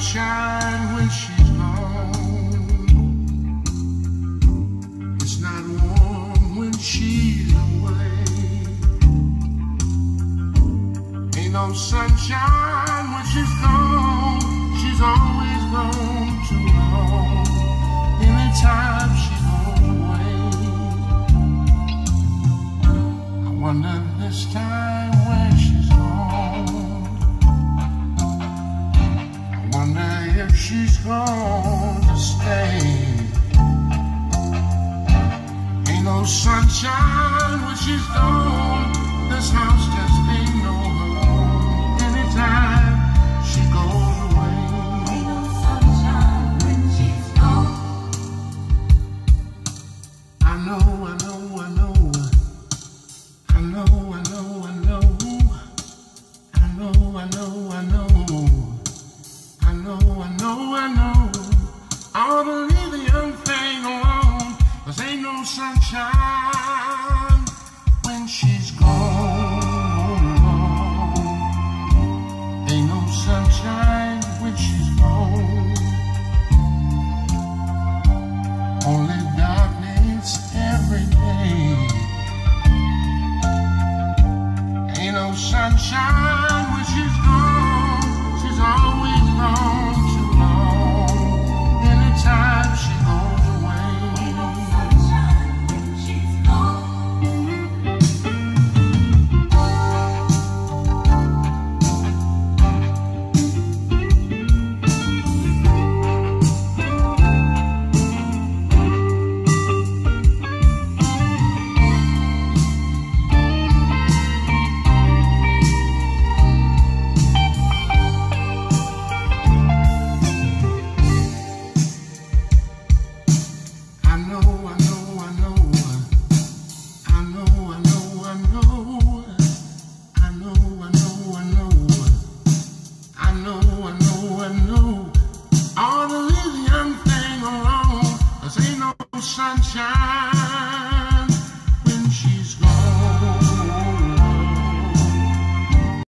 sunshine when she's gone. It's not warm when she's away. Ain't no sunshine when she's gone. She's always gone too long. Anytime she goes away, I wonder this time where she's gone. If she's gonna stay. Ain't no sunshine when she's gone. This house just ain't no home. Anytime she goes away. Ain't no sunshine when she's gone. I know, I know, I know. I know, I know, I know. I know, I know, I know. I know, I ought to leave the young thing alone. 'Cause ain't no sunshine when she's gone. Ain't no sunshine when she's gone. Only darkness every day. Ain't no sunshine when she's gone. She's always gone too long. Anytime she goes away. Ain't no sunshine when she's gone. Sunshine when she's gone.